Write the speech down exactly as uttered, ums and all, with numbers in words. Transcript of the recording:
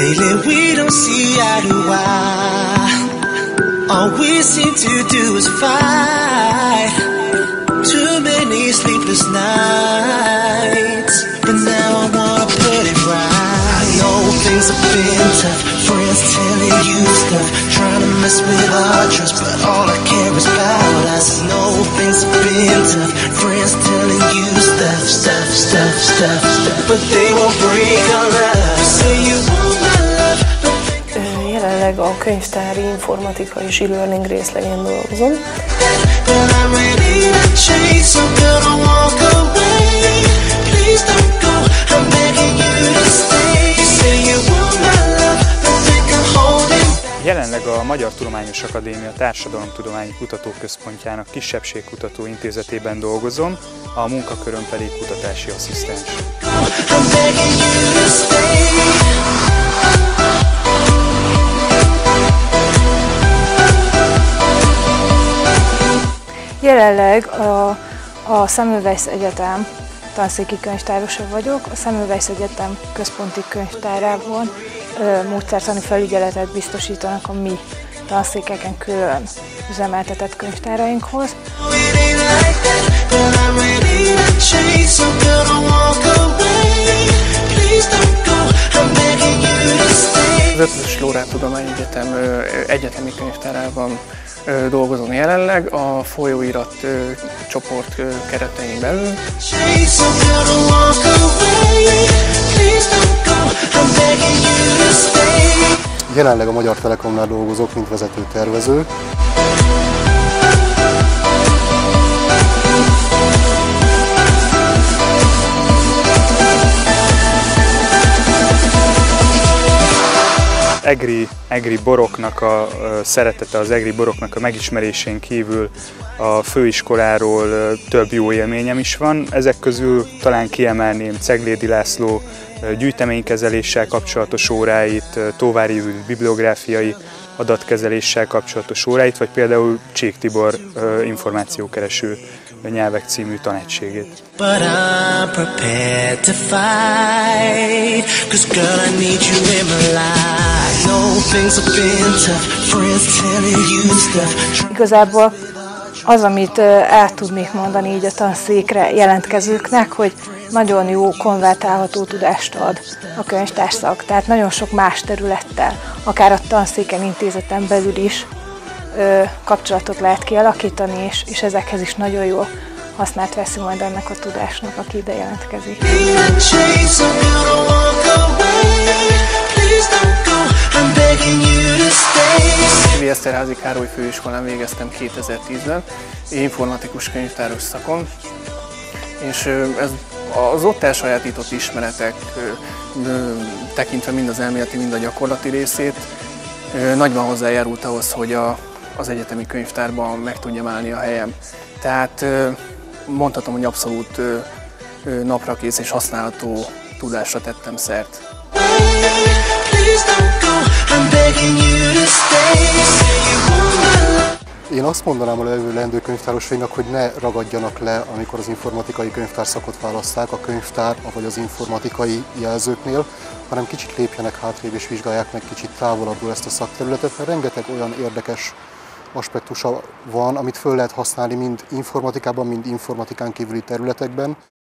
Lately we don't see eye to eye. All we seem to do is fight. Too many sleepless nights, but now I wanna put it right. I know things have been tough, friends telling you stuff, trying to mess with our trust, but all I care is about us. I know things have been tough, friends telling you stuff, stuff, stuff, stuff, stuff, but they won't break our love. You say you want my love, but they jelenleg a könyvtári informatika és e-learning részlegén dolgozom. Jelenleg a Magyar Tudományos Akadémia Társadalomtudományi Kutatóközpontjának Kisebbségkutató Intézetében dolgozom, a munkaköröm pedig kutatási asszisztens. Jelenleg a, a Semmelweis Egyetem tanszéki könyvtárosa vagyok. A Semmelweis Egyetem központi könyvtárában ö, módszertani felügyeletet biztosítanak a mi tanszékeken külön üzemeltetett könyvtárainkhoz. Az Eötvös Loránd Tudományegyetem egyetemi könyvtárában dolgozom jelenleg, a folyóirat csoport keretein belül. Jelenleg a Magyar Telekomnál dolgozok, mint vezető tervező. Egri, egri boroknak a szeretete, az egri boroknak a megismerésén kívül a főiskoláról több jó élményem is van. Ezek közül talán kiemelném Ceglédi László gyűjteménykezeléssel kapcsolatos óráit, Tóvári Judit bibliográfiai adatkezeléssel kapcsolatos óráit, vagy például Csík Tibor információkereső nyelvek című tanácségét. Igazából az, amit el tudnék mondani így a tanszékre jelentkezőknek, hogy nagyon jó konvertálható tudást ad a könyvtárszak, tehát nagyon sok más területtel, akár a tanszéken, intézeten belül is ö, kapcsolatot lehet kialakítani, és, és ezekhez is nagyon jól hasznát veszi majd ennek a tudásnak, aki ide jelentkezik. Eszterházy Károly főiskolán végeztem kétezer-tízben, informatikus könyvtáros szakon, és ez az ott elsajátított ismeretek, tekintve mind az elméleti, mind a gyakorlati részét, nagyban hozzájárult ahhoz, hogy a, az egyetemi könyvtárban meg tudjam állni a helyem. Tehát mondhatom, hogy abszolút naprakész és használható tudásra tettem szert. Én azt mondanám a leendő könyvtárosainak, hogy ne ragadjanak le, amikor az informatikai könyvtárszakot választák a könyvtár vagy az informatikai jelzőknél, hanem kicsit lépjenek hátrébb és vizsgálják meg kicsit távolabbról ezt a szakterületet, mert rengeteg olyan érdekes aspektusa van, amit föl lehet használni mind informatikában, mind informatikán kívüli területekben.